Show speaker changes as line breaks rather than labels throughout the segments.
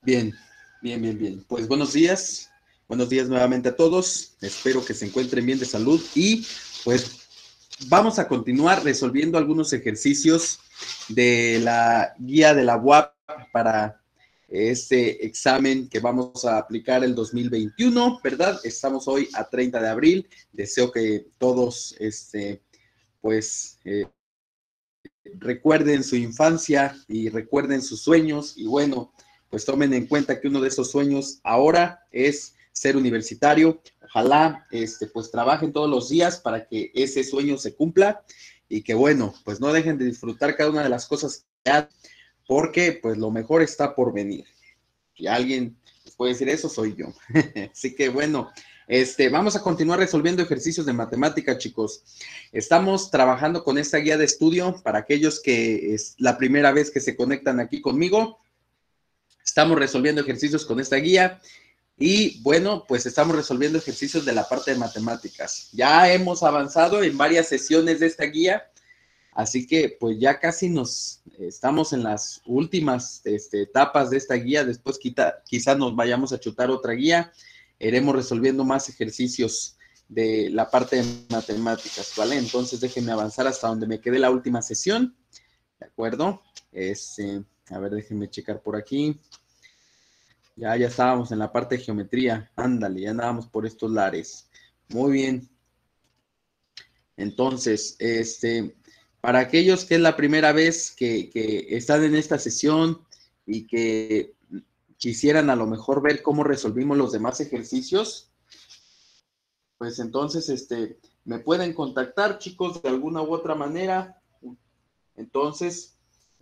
Bien, bien. Pues buenos días nuevamente a todos. Espero que se encuentren bien de salud y pues vamos a continuar resolviendo algunos ejercicios de la guía de la UAP para este examen que vamos a aplicar el 2021, ¿verdad? Estamos hoy a 30 de abril. Deseo que todos, pues, recuerden su infancia y recuerden sus sueños y bueno, pues tomen en cuenta que uno de esos sueños ahora es ser universitario. Ojalá pues trabajen todos los días para que ese sueño se cumpla y que bueno, pues no dejen de disfrutar cada una de las cosas que hacen porque pues lo mejor está por venir. Si alguien les puede decir eso, soy yo. Así que bueno, vamos a continuar resolviendo ejercicios de matemática, chicos. Estamos trabajando con esta guía de estudio para aquellos que es la primera vez que se conectan aquí conmigo. Estamos resolviendo ejercicios con esta guía y bueno, pues estamos resolviendo ejercicios de la parte de matemáticas. Ya hemos avanzado en varias sesiones de esta guía. Así que pues ya casi nos estamos en las últimas etapas de esta guía. Después quizá nos vayamos a chutar otra guía. Iremos resolviendo más ejercicios de la parte de matemáticas, ¿vale? Entonces déjenme avanzar hasta donde me quedé la última sesión, ¿de acuerdo? A ver, déjenme checar por aquí. Ya estábamos en la parte de geometría. Ándale, ya andábamos por estos lares. Muy bien. Entonces, para aquellos que es la primera vez que están en esta sesión y que quisieran a lo mejor ver cómo resolvimos los demás ejercicios, pues entonces, me pueden contactar, chicos, de alguna u otra manera. Entonces,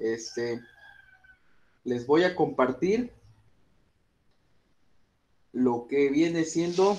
les voy a compartir lo que viene siendo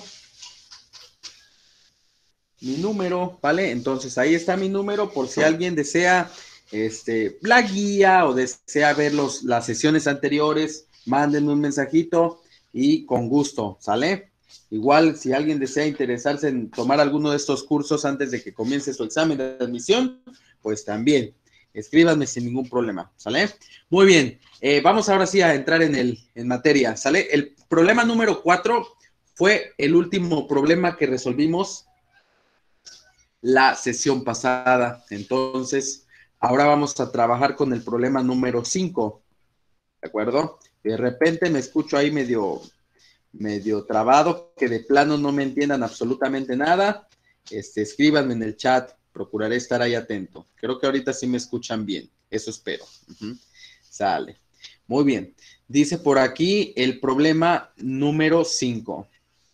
mi número, ¿vale? Entonces ahí está mi número por si alguien desea la guía o desea ver las sesiones anteriores, mándenme un mensajito y con gusto, ¿sale? Igual si alguien desea interesarse en tomar alguno de estos cursos antes de que comience su examen de admisión, pues también escríbanme sin ningún problema, ¿sale? Muy bien, vamos ahora sí a entrar en materia, ¿sale? El problema número 4 fue el último problema que resolvimos la sesión pasada. Entonces, ahora vamos a trabajar con el problema número 5, ¿de acuerdo? De repente me escucho ahí medio trabado, que de plano no me entiendan absolutamente nada. Escríbanme en el chat, procuraré estar ahí atento. Creo que ahorita sí me escuchan bien, eso espero. Sale. Muy bien. Dice por aquí el problema número 5.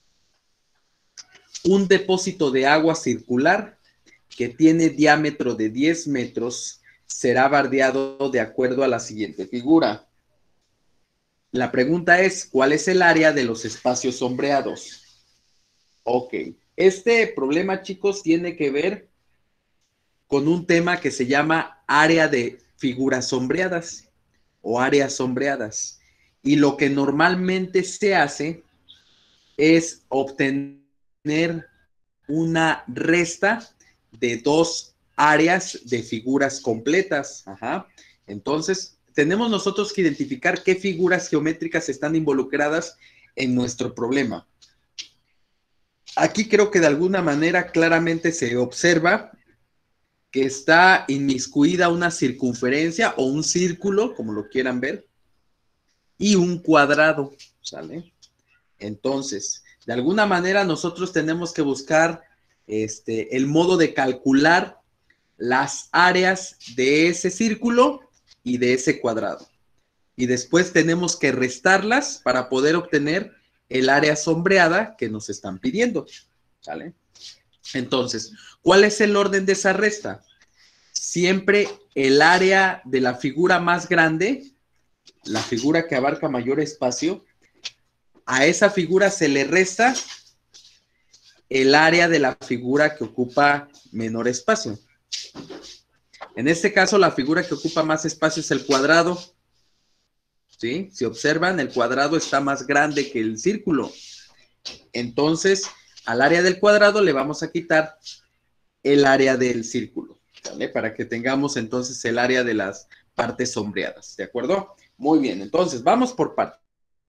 Un depósito de agua circular que tiene diámetro de 10 metros será bardeado de acuerdo a la siguiente figura. La pregunta es, ¿cuál es el área de los espacios sombreados? Ok, este problema, chicos, tiene que ver con un tema que se llama área de figuras sombreadas o áreas sombreadas. Y lo que normalmente se hace es obtener una resta de dos áreas de figuras completas. Ajá. Entonces, tenemos nosotros que identificar qué figuras geométricas están involucradas en nuestro problema. Aquí creo que de alguna manera claramente se observa que está inmiscuida una circunferencia o un círculo, como lo quieran ver, y un cuadrado, ¿sale? Entonces, de alguna manera nosotros tenemos que buscar el modo de calcular las áreas de ese círculo y de ese cuadrado. Y después tenemos que restarlas para poder obtener el área sombreada que nos están pidiendo, ¿sale? Entonces, ¿cuál es el orden de esa resta? Siempre el área de la figura más grande, la figura que abarca mayor espacio, a esa figura se le resta el área de la figura que ocupa menor espacio. En este caso, la figura que ocupa más espacio es el cuadrado. ¿Sí? Si observan, el cuadrado está más grande que el círculo. Entonces, al área del cuadrado le vamos a quitar el área del círculo, ¿vale? Para que tengamos entonces el área de las partes sombreadas, ¿de acuerdo? Muy bien, entonces vamos por partes.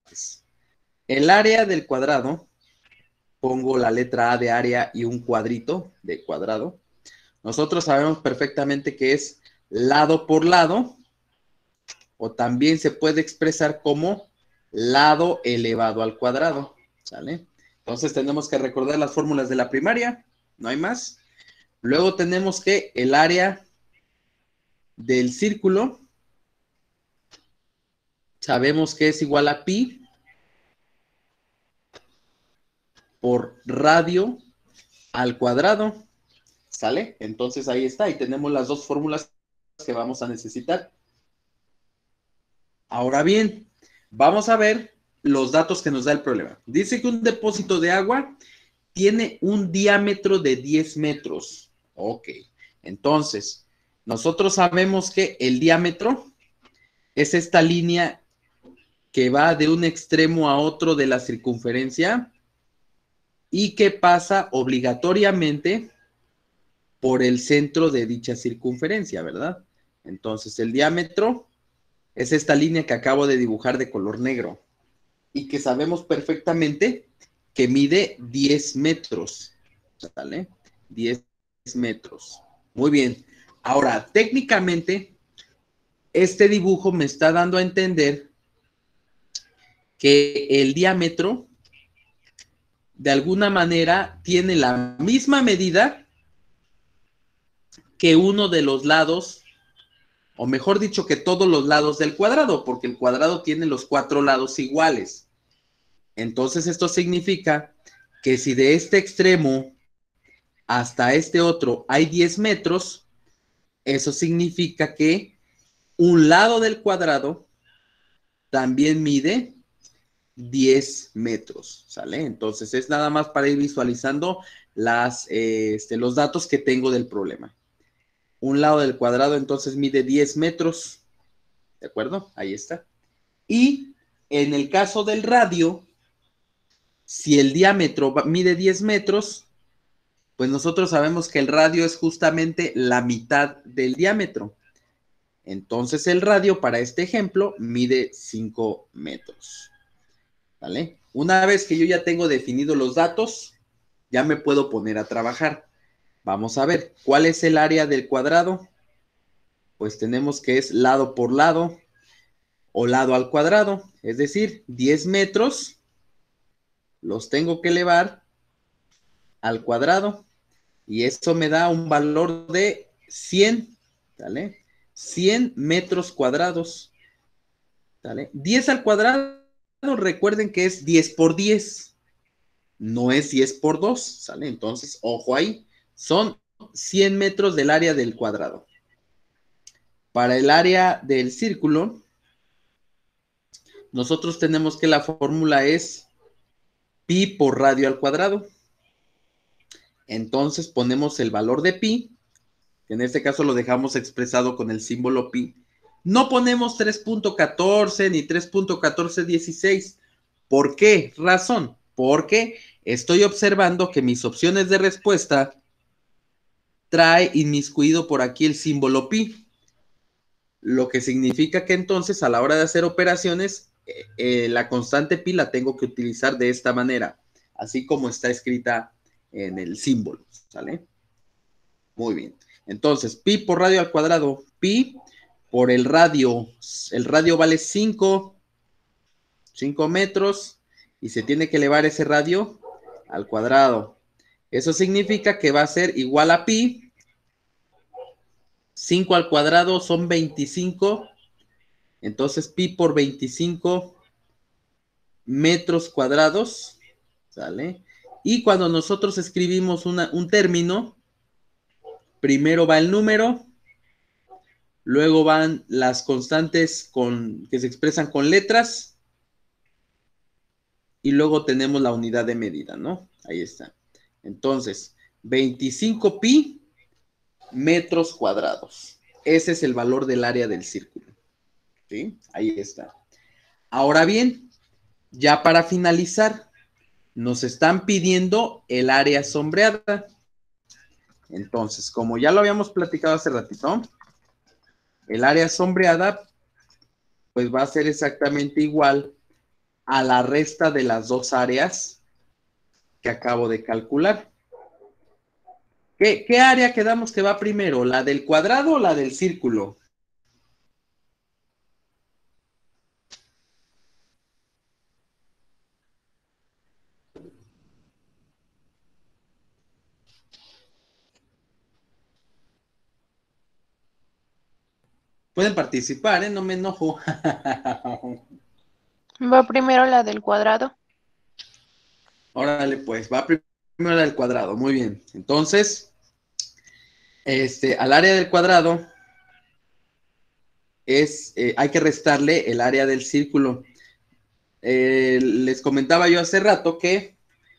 el área del cuadrado, pongo la letra A de área y un cuadrito de cuadrado. Nosotros sabemos perfectamente que es lado por lado, o también se puede expresar como lado elevado al cuadrado, ¿sale? Entonces tenemos que recordar las fórmulas de la primaria, no hay más. Luego tenemos que el área del círculo, sabemos que es igual a pi por radio al cuadrado, ¿sale? Entonces ahí está, y tenemos las dos fórmulas que vamos a necesitar. Ahora bien, vamos a ver los datos que nos da el problema. Dice que un depósito de agua tiene un diámetro de 10 metros. Ok, entonces, nosotros sabemos que el diámetro es esta línea que va de un extremo a otro de la circunferencia y que pasa obligatoriamente por el centro de dicha circunferencia, ¿verdad? Entonces, el diámetro es esta línea que acabo de dibujar de color negro y que sabemos perfectamente que mide 10 metros, ¿sale? 10 metros. Muy bien. Ahora, técnicamente, este dibujo me está dando a entender que el diámetro, de alguna manera, tiene la misma medida que uno de los lados, o mejor dicho, que todos los lados del cuadrado, porque el cuadrado tiene los 4 lados iguales. Entonces, esto significa que si de este extremo hasta este otro hay 10 metros, eso significa que un lado del cuadrado también mide 10 metros, ¿sale? Entonces es nada más para ir visualizando los datos que tengo del problema. Un lado del cuadrado entonces mide 10 metros, ¿de acuerdo? Ahí está. Y en el caso del radio, si el diámetro mide 10 metros, pues nosotros sabemos que el radio es justamente la mitad del diámetro. Entonces el radio para este ejemplo mide 5 metros. ¿Vale? Una vez que yo ya tengo definidos los datos, ya me puedo poner a trabajar. Vamos a ver, ¿cuál es el área del cuadrado? Pues tenemos que es lado por lado o lado al cuadrado. Es decir, 10 metros los tengo que elevar al cuadrado. Y eso me da un valor de 100, ¿vale? 100 metros cuadrados, ¿vale? 10 al cuadrado, recuerden que es 10 por 10, no es 10 por 2, ¿sale? Entonces, ojo ahí, son 100 metros del área del cuadrado. Para el área del círculo, nosotros tenemos que la fórmula es pi por radio al cuadrado. Entonces ponemos el valor de pi, que en este caso lo dejamos expresado con el símbolo pi. No ponemos 3.14 ni 3.1416. ¿Por qué razón? Porque estoy observando que mis opciones de respuesta trae inmiscuido por aquí el símbolo pi, lo que significa que entonces a la hora de hacer operaciones, la constante pi la tengo que utilizar de esta manera, así como está escrita en el símbolo, ¿sale? Muy bien. Entonces, pi por radio al cuadrado, pi por el radio vale 5 metros y se tiene que elevar ese radio al cuadrado. Eso significa que va a ser igual a pi, 5 al cuadrado son 25, entonces pi por 25 metros cuadrados, ¿sale? Y cuando nosotros escribimos un término, primero va el número, luego van las constantes que se expresan con letras y luego tenemos la unidad de medida, ¿no? Ahí está. Entonces, 25 pi metros cuadrados. Ese es el valor del área del círculo. ¿Sí? Ahí está. Ahora bien, ya para finalizar, nos están pidiendo el área sombreada. Entonces, como ya lo habíamos platicado hace ratito, el área sombreada pues va a ser exactamente igual a la resta de las dos áreas que acabo de calcular. ¿Qué área quedamos que va primero? ¿La del cuadrado o la del círculo? Pueden participar, ¿eh? No me enojo.
Va primero la del cuadrado.
Órale, pues, va primero la del cuadrado. Muy bien. Entonces, al área del cuadrado hay que restarle el área del círculo. Les comentaba yo hace rato que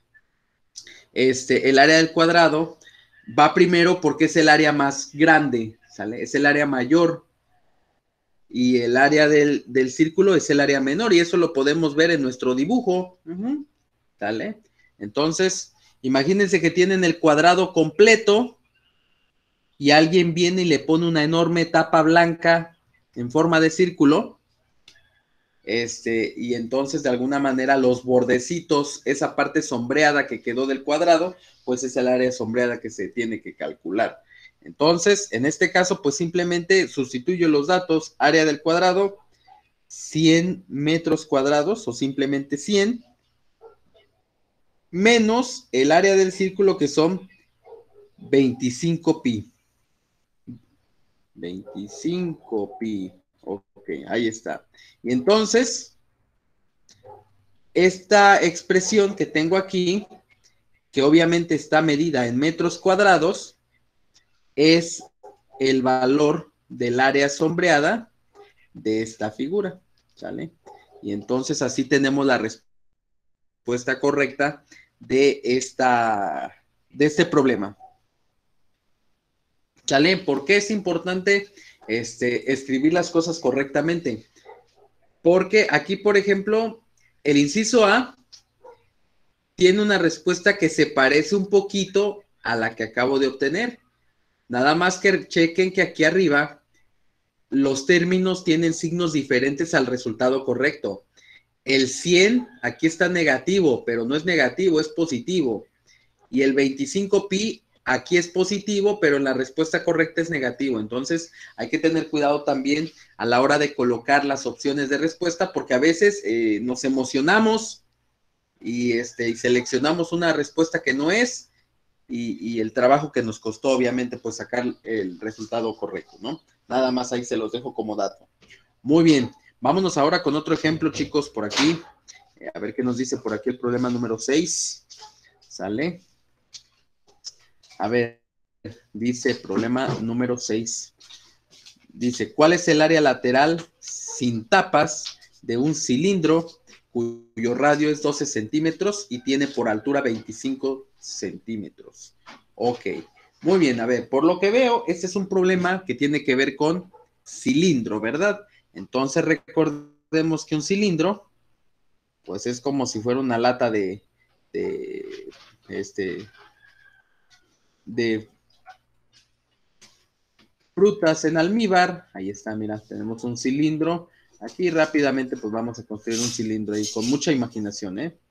el área del cuadrado va primero porque es el área más grande, ¿sale? Es el área mayor. Y el área del círculo es el área menor, y eso lo podemos ver en nuestro dibujo. ¿Sale? Entonces, imagínense que tienen el cuadrado completo y alguien viene y le pone una enorme tapa blanca en forma de círculo. Y entonces de alguna manera los bordecitos, esa parte sombreada que quedó del cuadrado, pues es el área sombreada que se tiene que calcular. Entonces, en este caso, pues simplemente sustituyo los datos, área del cuadrado, 100 metros cuadrados o simplemente 100, menos el área del círculo que son 25 pi. 25 pi. Ok, ahí está. Y entonces, esta expresión que tengo aquí, que obviamente está medida en metros cuadrados, es el valor del área sombreada de esta figura, ¿sale? Y entonces así tenemos la respuesta correcta de este problema. ¿Sale? ¿Por qué es importante escribir las cosas correctamente? Porque aquí, por ejemplo, el inciso A tiene una respuesta que se parece un poquito a la que acabo de obtener. Nada más que chequen que aquí arriba los términos tienen signos diferentes al resultado correcto. El 100 aquí está negativo, pero no es negativo, es positivo. Y el 25 pi aquí es positivo, pero en la respuesta correcta es negativo. Entonces hay que tener cuidado también a la hora de colocar las opciones de respuesta, porque a veces nos emocionamos y seleccionamos una respuesta que no es, y el trabajo que nos costó, obviamente, pues sacar el resultado correcto, ¿no? Nada más ahí se los dejo como dato. Muy bien, vámonos ahora con otro ejemplo, chicos, por aquí. A ver qué nos dice por aquí el problema número 6. ¿Sale? A ver, dice problema número 6. Dice, ¿cuál es el área lateral sin tapas de un cilindro cuyo radio es 12 centímetros y tiene por altura 25 centímetros? Ok, muy bien, a ver, por lo que veo, este es un problema que tiene que ver con cilindro, ¿verdad? Entonces recordemos que un cilindro, pues es como si fuera una lata de, de frutas en almíbar. Ahí está, mira, tenemos un cilindro. Aquí rápidamente pues vamos a construir un cilindro ahí con mucha imaginación, ¿eh?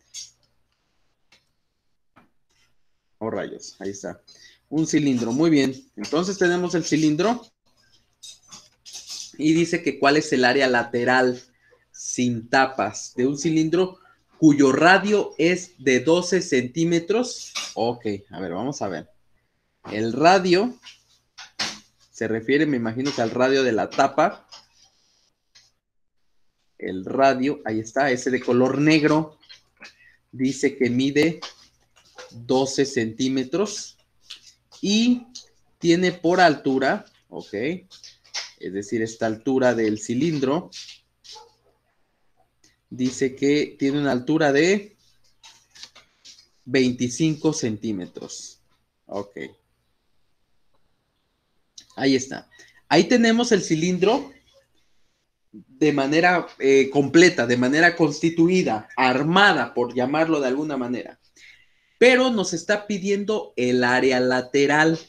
Oh, rayos, ahí está. Un cilindro, muy bien. Entonces tenemos el cilindro y dice que cuál es el área lateral sin tapas de un cilindro cuyo radio es de 12 centímetros. Ok, a ver, vamos a ver. El radio se refiere, me imagino que al radio de la tapa. El radio, ahí está, ese de color negro, dice que mide 12 centímetros y tiene por altura, ok, es decir, esta altura del cilindro, dice que tiene una altura de 25 centímetros. Ok. Ahí está. Ahí tenemos el cilindro de manera completa, de manera constituida, armada, por llamarlo de alguna manera. Pero nos está pidiendo el área lateral.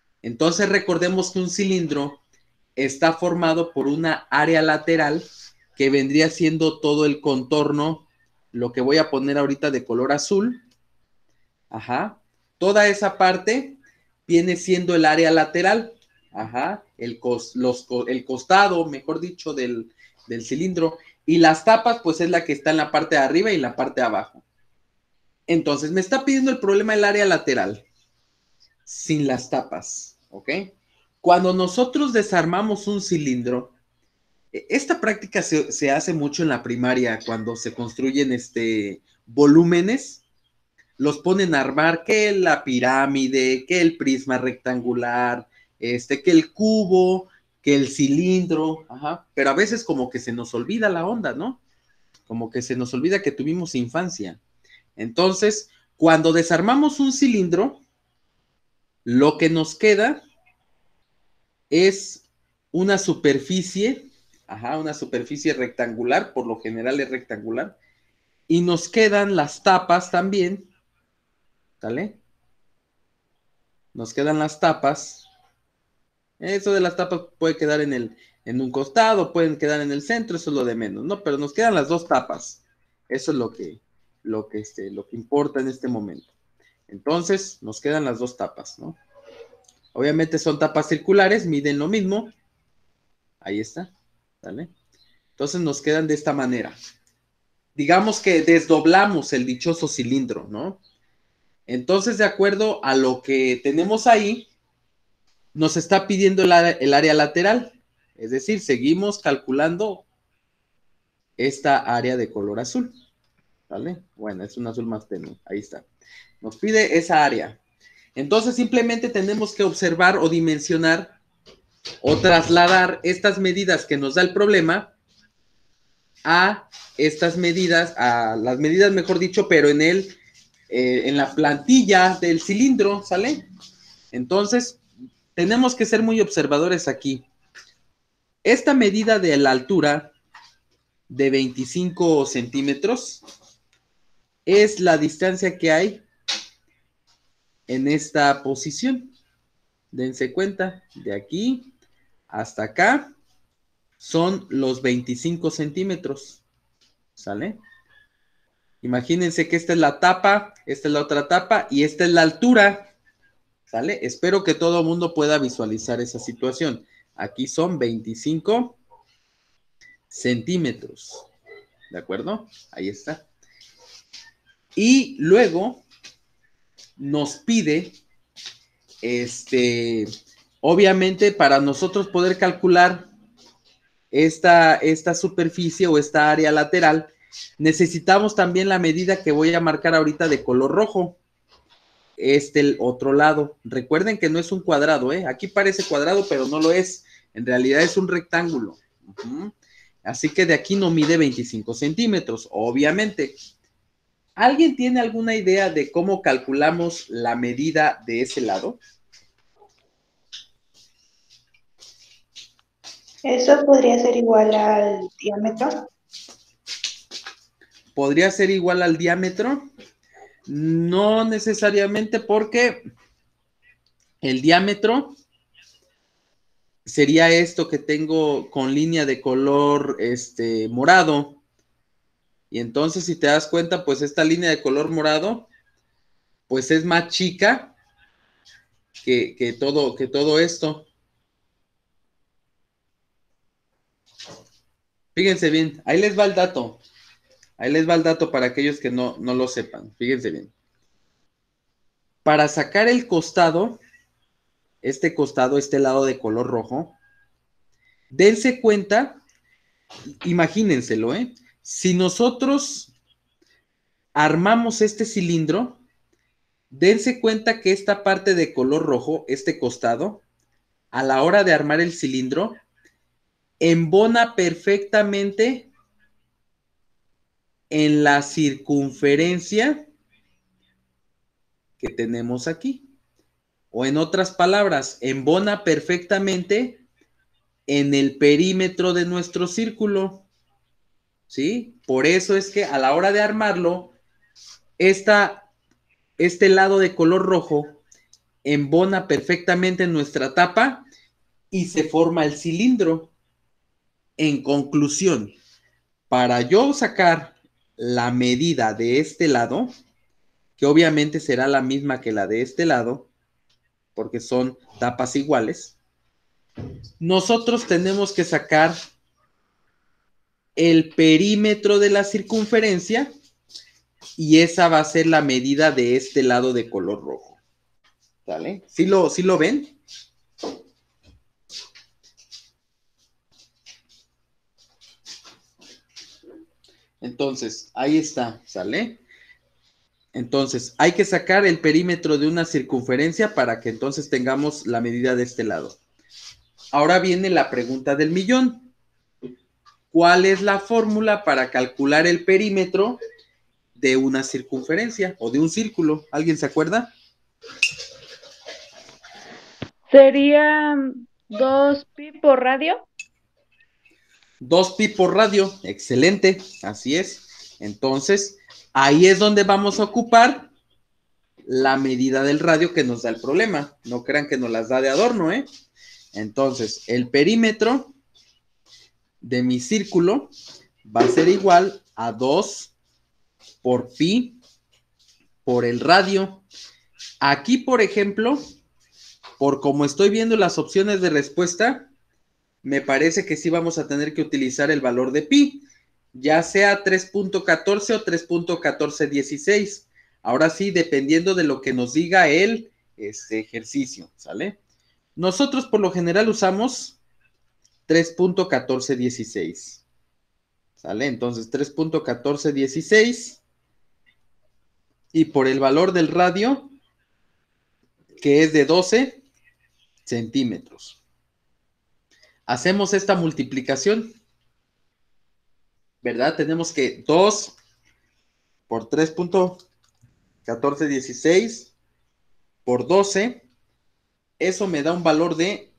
Entonces recordemos que un cilindro está formado por una área lateral que vendría siendo todo el contorno, lo que voy a poner ahorita de color azul. Ajá. Toda esa parte viene siendo el área lateral. Ajá. El costado, mejor dicho, del cilindro. Y las tapas, pues es la que está en la parte de arriba y la parte de abajo. Entonces, me está pidiendo el problema el área lateral, sin las tapas, ¿ok? Cuando nosotros desarmamos un cilindro, esta práctica se hace mucho en la primaria, cuando se construyen volúmenes, los ponen a armar, que la pirámide, que el prisma rectangular, que el cubo, que el cilindro, ajá, pero a veces como que se nos olvida la onda, ¿no? Como que se nos olvida que tuvimos infancia. Entonces, cuando desarmamos un cilindro, lo que nos queda es una superficie, ajá, una superficie rectangular, por lo general es rectangular, y nos quedan las tapas también, ¿vale? Nos quedan las tapas. Eso de las tapas puede quedar en un costado, pueden quedar en el centro, eso es lo de menos, ¿no? Pero nos quedan las dos tapas. Eso es lo que importa en este momento. Entonces, nos quedan las dos tapas, ¿no? Obviamente son tapas circulares, miden lo mismo. Ahí está, ¿vale? Entonces nos quedan de esta manera. Digamos que desdoblamos el dichoso cilindro, ¿no? Entonces, de acuerdo a lo que tenemos ahí, nos está pidiendo el área lateral. Es decir, seguimos calculando esta área de color azul, ¿vale? Bueno, es un azul más tenue, ahí está. Nos pide esa área. Entonces, simplemente tenemos que observar o dimensionar o trasladar estas medidas que nos da el problema a estas medidas, a las medidas, mejor dicho, pero en la plantilla del cilindro, ¿sale? Entonces, tenemos que ser muy observadores aquí. Esta medida de la altura de 25 centímetros es la distancia que hay en esta posición. Dense cuenta, de aquí hasta acá son los 25 centímetros, ¿sale? Imagínense que esta es la tapa, esta es la otra tapa y esta es la altura, ¿sale? Espero que todo el mundo pueda visualizar esa situación. Aquí son 25 centímetros, ¿de acuerdo? Ahí está. Y luego nos pide, obviamente para nosotros poder calcular esta superficie o esta área lateral, necesitamos también la medida que voy a marcar ahorita de color rojo. El otro lado. Recuerden que no es un cuadrado, ¿eh? Aquí parece cuadrado, pero no lo es. En realidad es un rectángulo. Así que de aquí no mide 25 centímetros, obviamente. ¿Alguien tiene alguna idea de cómo calculamos la medida de ese lado?
¿Eso podría ser igual al diámetro?
¿Podría ser igual al diámetro? No necesariamente, porque el diámetro sería esto que tengo con línea de color morado. Y entonces, si te das cuenta, pues esta línea de color morado, pues es más chica que todo esto. Fíjense bien, ahí les va el dato. Ahí les va el dato para aquellos que no lo sepan. Fíjense bien. Para sacar el costado, este lado de color rojo, dense cuenta, imagínenselo, ¿eh? Si nosotros armamos este cilindro, dense cuenta que esta parte de color rojo, este costado, a la hora de armar el cilindro, embona perfectamente en la circunferencia que tenemos aquí. O en otras palabras, embona perfectamente en el perímetro de nuestro círculo. ¿Sí? Por eso es que a la hora de armarlo, este lado de color rojo embona perfectamente en nuestra tapa y se forma el cilindro. En conclusión, para yo sacar la medida de este lado, que obviamente será la misma que la de este lado, porque son tapas iguales, nosotros tenemos que sacar el perímetro de la circunferencia y esa va a ser la medida de este lado de color rojo. ¿Sale? ¿Sí lo ven? Entonces, ahí está, ¿sale? Entonces, hay que sacar el perímetro de una circunferencia para que entonces tengamos la medida de este lado. Ahora viene la pregunta del millón. ¿Cuál es la fórmula para calcular el perímetro de una circunferencia o de un círculo? ¿Alguien se acuerda?
Sería 2pi por radio.
2pi por radio, excelente, así es. Entonces, ahí es donde vamos a ocupar la medida del radio que nos da el problema. No crean que nos las da de adorno, ¿eh? Entonces, el perímetro de mi círculo va a ser igual a 2 por pi por el radio. Aquí, por ejemplo, por como estoy viendo las opciones de respuesta, me parece que sí vamos a tener que utilizar el valor de pi, ya sea 3.14 o 3.1416. Ahora sí, dependiendo de lo que nos diga el ejercicio, ¿sale? Nosotros por lo general usamos 3.1416, ¿sale? Entonces 3.1416 y por el valor del radio, que es de 12 centímetros. Hacemos esta multiplicación, ¿verdad? Tenemos que 2 por 3.1416 por 12, eso me da un valor de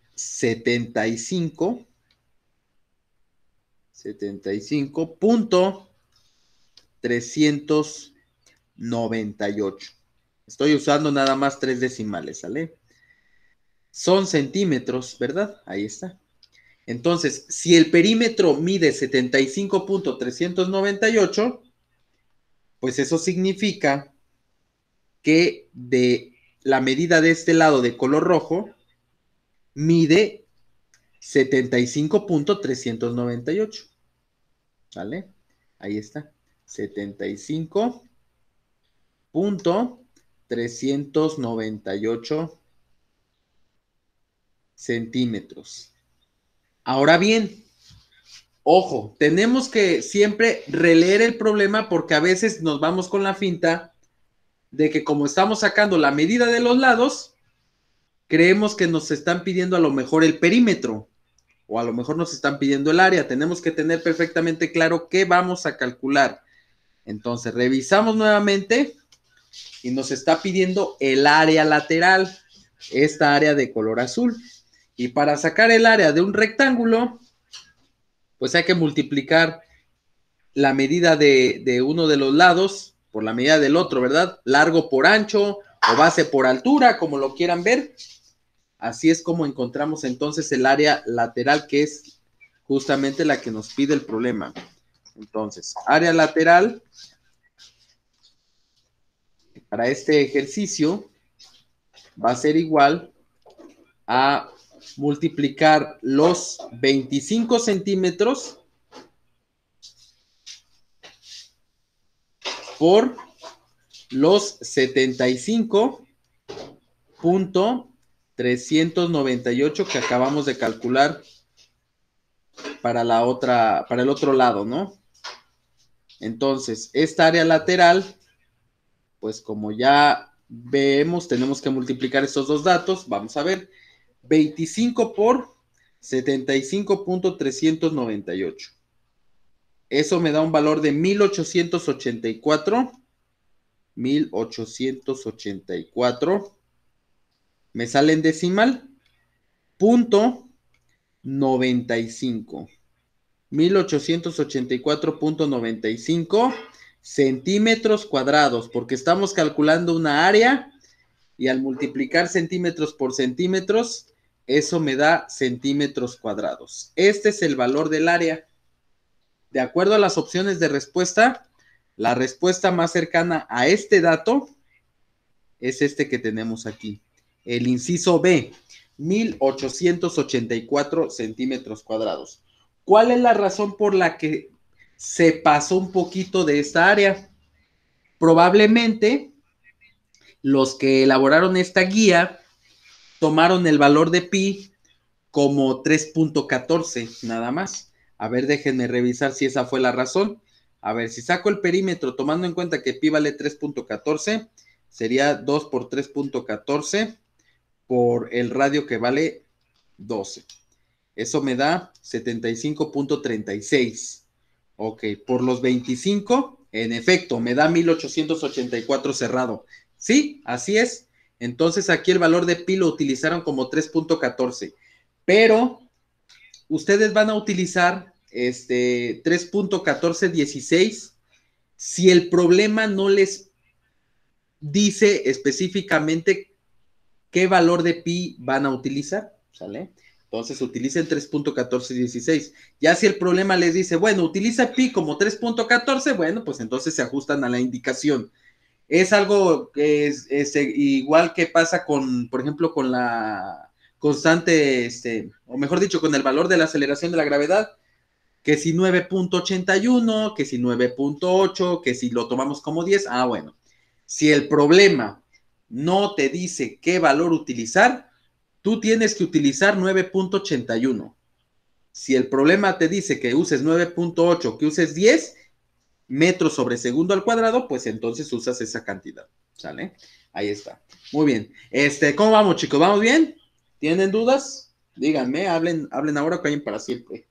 75.398. Estoy usando nada más 3 decimales, ¿sale? Son centímetros, ¿verdad? Ahí está. Entonces, si el perímetro mide 75.398, pues eso significa que de la medida de este lado de color rojo mide 75.398. ¿Vale? Ahí está. 75.398 centímetros. Ahora bien, ojo, tenemos que siempre releer el problema porque a veces nos vamos con la finta de que como estamos sacando la medida de los lados, creemos que nos están pidiendo a lo mejor el perímetro o a lo mejor nos están pidiendo el área. Tenemos que tener perfectamente claro qué vamos a calcular. Entonces, revisamos nuevamente y nos está pidiendo el área lateral, esta área de color azul. Y para sacar el área de un rectángulo, pues hay que multiplicar la medida de uno de los lados por la medida del otro, ¿verdad? Largo por ancho o base por altura, como lo quieran ver. Así es como encontramos entonces el área lateral, que es justamente la que nos pide el problema. Entonces, área lateral para este ejercicio va a ser igual a multiplicar los 25 centímetros por los 75.398 que acabamos de calcular para el otro lado, ¿no? Entonces, esta área lateral, pues como ya vemos, tenemos que multiplicar estos dos datos. Vamos a ver, 25 por 75.398. Eso me da un valor de 1884. 1884. Me sale en decimal. Punto 95. 1884.95 centímetros cuadrados, porque estamos calculando una área y al multiplicar centímetros por centímetros, eso me da centímetros cuadrados. Este es el valor del área. de acuerdo a las opciones de respuesta, la respuesta más cercana a este dato es este que tenemos aquí. El inciso B, 1884 centímetros cuadrados. ¿Cuál es la razón por la que se pasó un poquito de esta área? Probablemente los que elaboraron esta guía tomaron el valor de pi como 3.14, nada más. A ver, déjenme revisar si esa fue la razón. A ver, si saco el perímetro tomando en cuenta que pi vale 3.14, sería 2 por 3.14 por el radio que vale 12. Eso me da 75.36. Ok, por los 25, en efecto, me da 1884 cerrado. Sí, así es. Entonces aquí el valor de pi lo utilizaron como 3.14. Pero ustedes van a utilizar 3.1416 si el problema no les dice específicamente qué valor de pi van a utilizar, ¿sale? Entonces utilicen 3.1416. Ya si el problema les dice, bueno, utiliza pi como 3.14, bueno, pues entonces se ajustan a la indicación. Es algo que es igual que pasa con, por ejemplo, con la constante, o mejor dicho, con el valor de la aceleración de la gravedad, que si 9.81, que si 9.8, que si lo tomamos como 10, bueno, si el problema no te dice qué valor utilizar, tú tienes que utilizar 9.81. Si el problema te dice que uses 9.8, que uses 10 metros sobre segundo al cuadrado, pues entonces usas esa cantidad, ¿sale? Ahí está. Muy bien. ¿Cómo vamos, chicos? ¿Vamos bien? ¿Tienen dudas? Díganme, hablen ahora o callen para siempre.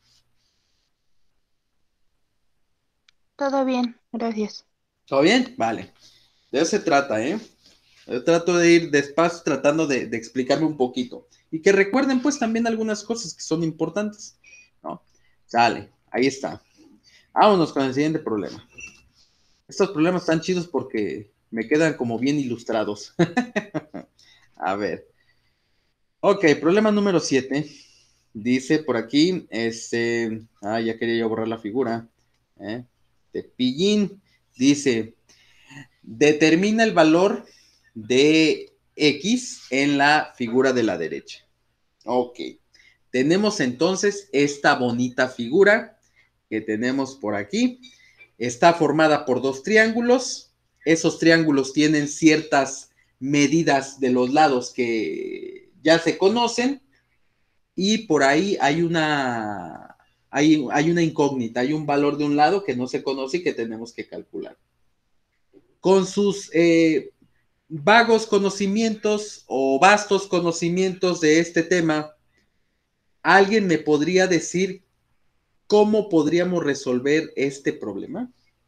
Todo bien, gracias.
¿Todo bien? Vale. De eso se trata, ¿eh? Yo trato de ir despacio tratando de explicarme un poquito. Y que recuerden, pues, también algunas cosas que son importantes, ¿no? Sale, ahí está. Vámonos con el siguiente problema. Estos problemas están chidos porque me quedan como bien ilustrados. A ver. Ok, problema número 7. Dice por aquí, ya quería yo borrar la figura. De pillín. Dice, determina el valor de X en la figura de la derecha. Ok. Tenemos entonces esta bonita figura que tenemos por aquí. Está formada por dos triángulos. Esos triángulos tienen ciertas medidas de los lados que ya se conocen. Y por ahí hay una incógnita, hay un valor de un lado que no se conoce y que tenemos que calcular. Con sus vagos conocimientos o vastos conocimientos de este tema, ¿alguien me podría decir cómo podríamos resolver este problema?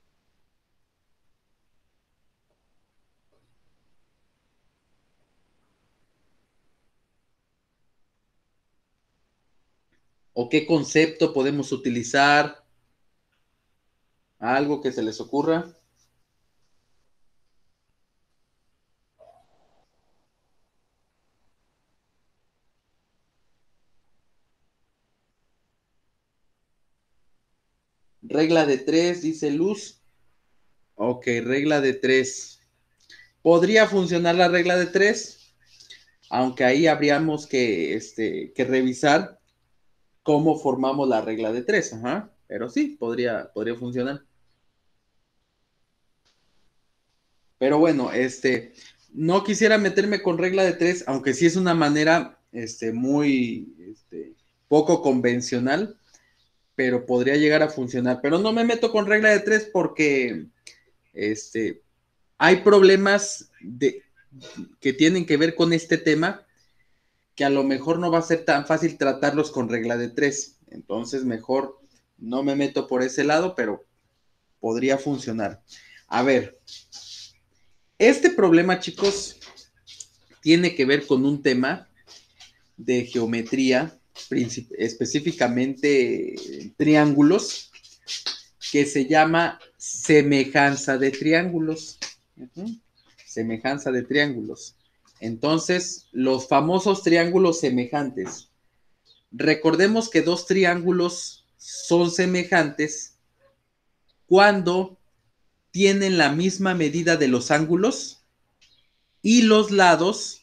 ¿O qué concepto podemos utilizar? ¿Algo que se les ocurra? Regla de 3, dice Luz. Ok, regla de 3. ¿Podría funcionar la regla de 3? Aunque ahí habríamos que revisar cómo formamos la regla de 3. Ajá. Pero sí, podría funcionar. Pero bueno, no quisiera meterme con regla de 3, aunque sí es una manera muy poco convencional, pero podría llegar a funcionar. Pero no me meto con regla de 3 porque hay problemas que tienen que ver con este tema que a lo mejor no va a ser tan fácil tratarlos con regla de 3. Entonces, mejor no me meto por ese lado, pero podría funcionar. A ver, este problema, chicos, tiene que ver con un tema de geometría, específicamente triángulos, que se llama semejanza de triángulos. Semejanza de triángulos. Entonces, los famosos triángulos semejantes. Recordemos que dos triángulos son semejantes cuando tienen la misma medida de los ángulos y los lados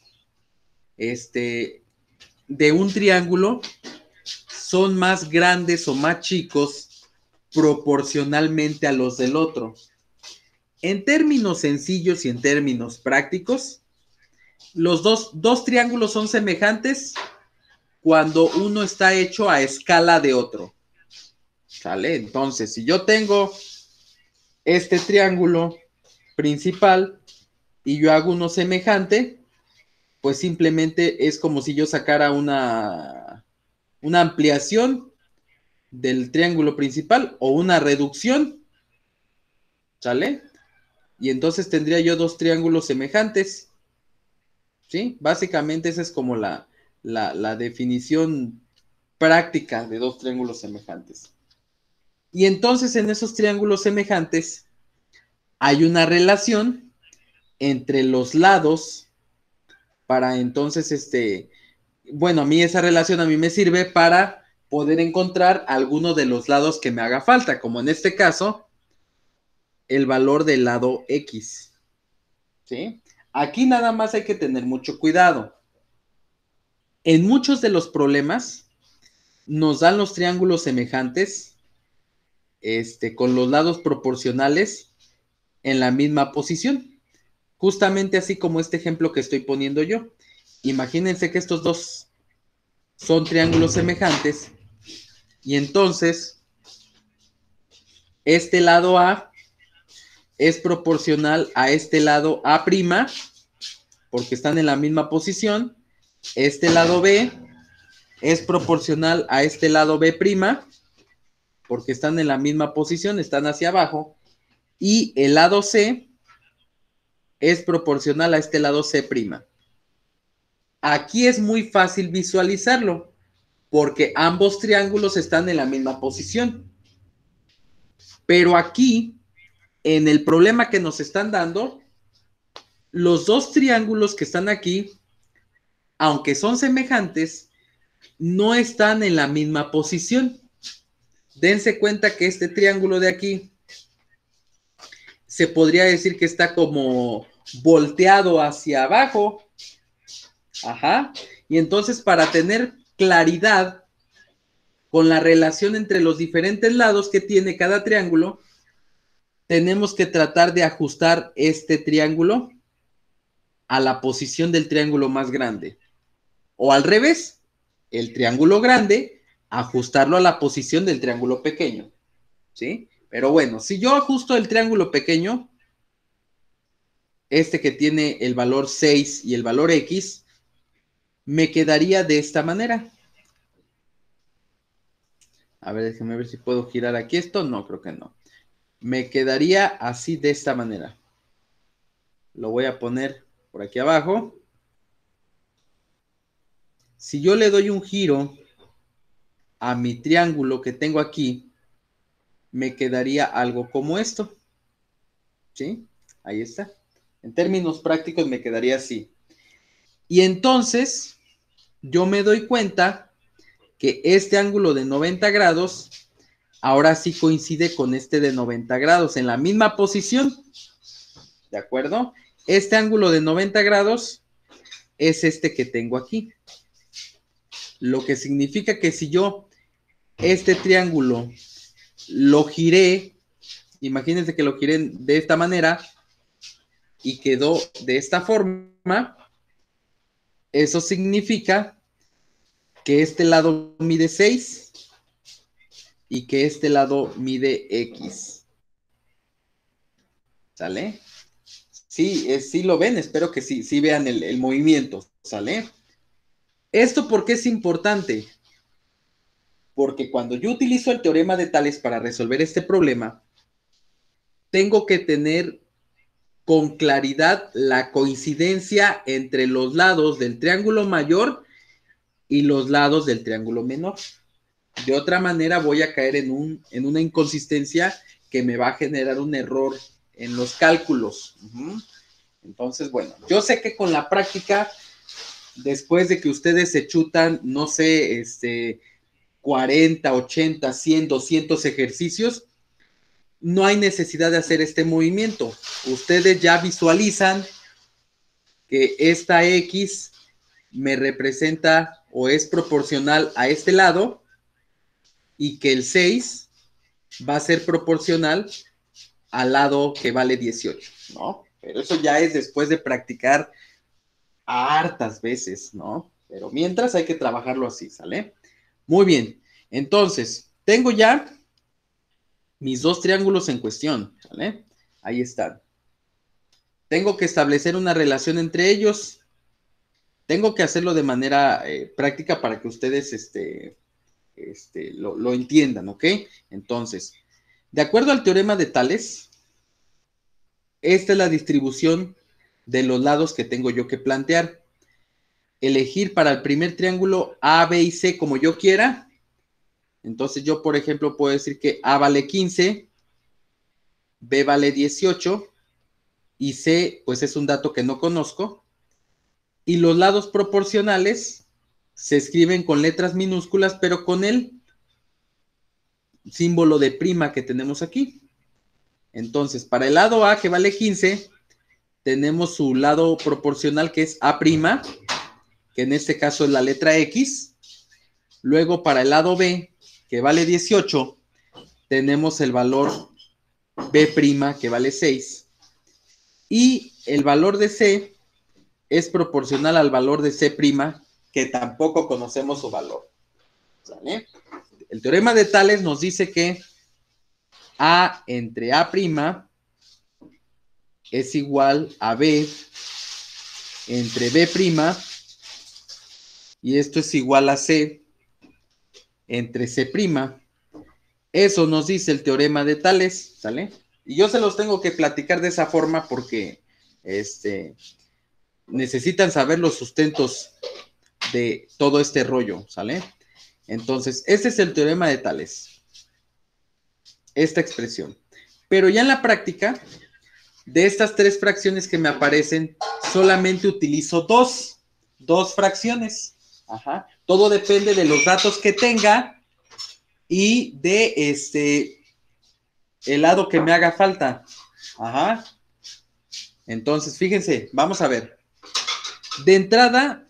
de un triángulo son más grandes o más chicos proporcionalmente a los del otro. En términos sencillos y en términos prácticos, los dos triángulos son semejantes cuando uno está hecho a escala de otro. ¿Sale? Entonces, si yo tengo este triángulo principal y yo hago uno semejante, pues simplemente es como si yo sacara una ampliación del triángulo principal o una reducción, ¿sale? Y entonces tendría yo dos triángulos semejantes, ¿sí? Básicamente esa es como la definición práctica de dos triángulos semejantes. Y entonces en esos triángulos semejantes hay una relación entre los lados para entonces, bueno, a mí esa relación a mí me sirve para poder encontrar alguno de los lados que me haga falta, como en este caso, el valor del lado X, ¿sí? Aquí nada más hay que tener mucho cuidado. En muchos de los problemas nos dan los triángulos semejantes, con los lados proporcionales en la misma posición. Justamente así como este ejemplo que estoy poniendo yo. Imagínense que estos dos son triángulos semejantes y entonces este lado A es proporcional a este lado A', porque están en la misma posición. Este lado B es proporcional a este lado B', porque están en la misma posición, están hacia abajo. Y el lado C es proporcional a este lado C'. Aquí es muy fácil visualizarlo, porque ambos triángulos están en la misma posición. Pero aquí, en el problema que nos están dando, los dos triángulos que están aquí, aunque son semejantes, no están en la misma posición. Dense cuenta que este triángulo de aquí se podría decir que está como volteado hacia abajo. Ajá. Y entonces, para tener claridad con la relación entre los diferentes lados que tiene cada triángulo, tenemos que tratar de ajustar este triángulo a la posición del triángulo más grande. O al revés, el triángulo grande, ajustarlo a la posición del triángulo pequeño. ¿Sí? Pero bueno, si yo ajusto el triángulo pequeño, que tiene el valor 6 y el valor X, me quedaría de esta manera. A ver, déjenme ver si puedo girar aquí esto. No, creo que no. Me quedaría así de esta manera. Lo voy a poner por aquí abajo. Si yo le doy un giro a mi triángulo que tengo aquí, me quedaría algo como esto. ¿Sí? Ahí está. En términos prácticos me quedaría así. Y entonces, yo me doy cuenta que este ángulo de 90 grados ahora sí coincide con este de 90 grados en la misma posición. ¿De acuerdo? Este ángulo de 90 grados es este que tengo aquí. Lo que significa que si yo este triángulo lo giré, imagínense que lo giré de esta manera y quedó de esta forma, eso significa que este lado mide 6 y que este lado mide X. ¿Sale? Sí, sí lo ven, espero que sí vean el movimiento, ¿sale? ¿Esto por qué es importante? Porque cuando yo utilizo el teorema de Tales para resolver este problema, tengo que tener con claridad la coincidencia entre los lados del triángulo mayor y los lados del triángulo menor. De otra manera voy a caer en una inconsistencia que me va a generar un error en los cálculos. Entonces, bueno, yo sé que con la práctica, después de que ustedes se chutan, no sé, 40, 80, 100, 200 ejercicios, no hay necesidad de hacer este movimiento. Ustedes ya visualizan que esta X me representa o es proporcional a este lado y que el 6 va a ser proporcional al lado que vale 18, ¿no? Pero eso ya es después de practicar hartas veces, ¿no? Pero mientras hay que trabajarlo así, ¿sale? Muy bien, entonces, tengo ya mis dos triángulos en cuestión, ¿vale? Ahí están. Tengo que establecer una relación entre ellos. Tengo que hacerlo de manera práctica para que ustedes lo entiendan, ¿ok? Entonces, de acuerdo al teorema de Tales, esta es la distribución de los lados que tengo yo que plantear. Elegir para el primer triángulo A, B y C como yo quiera. Entonces yo, por ejemplo, puedo decir que A vale 15, B vale 18 y C, pues es un dato que no conozco. Y los lados proporcionales se escriben con letras minúsculas, pero con el símbolo de prima que tenemos aquí. Entonces, para el lado A, que vale 15, tenemos su lado proporcional, que es A', que en este caso es la letra X. Luego, para el lado B, que vale 18, tenemos el valor B', que vale 6. Y el valor de C es proporcional al valor de C', que tampoco conocemos su valor. ¿Sale? El teorema de Tales nos dice que A entre A' es igual a B entre B', y esto es igual a C entre C'. Eso nos dice el teorema de Tales, ¿sale? Y yo se los tengo que platicar de esa forma porque necesitan saber los sustentos de todo este rollo, ¿sale? Entonces, este es el teorema de Tales, esta expresión. Pero ya en la práctica, de estas tres fracciones que me aparecen, solamente utilizo dos fracciones. Ajá. Todo depende de los datos que tenga y de el lado que me haga falta. Ajá. Entonces, fíjense, vamos a ver. De entrada,